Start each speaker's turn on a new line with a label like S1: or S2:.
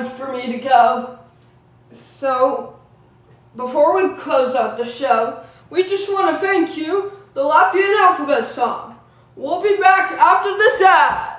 S1: time for me to go. So, before we close out the show, we just want to thank you, the Latvian Alphabet Song. We'll be back after this ad.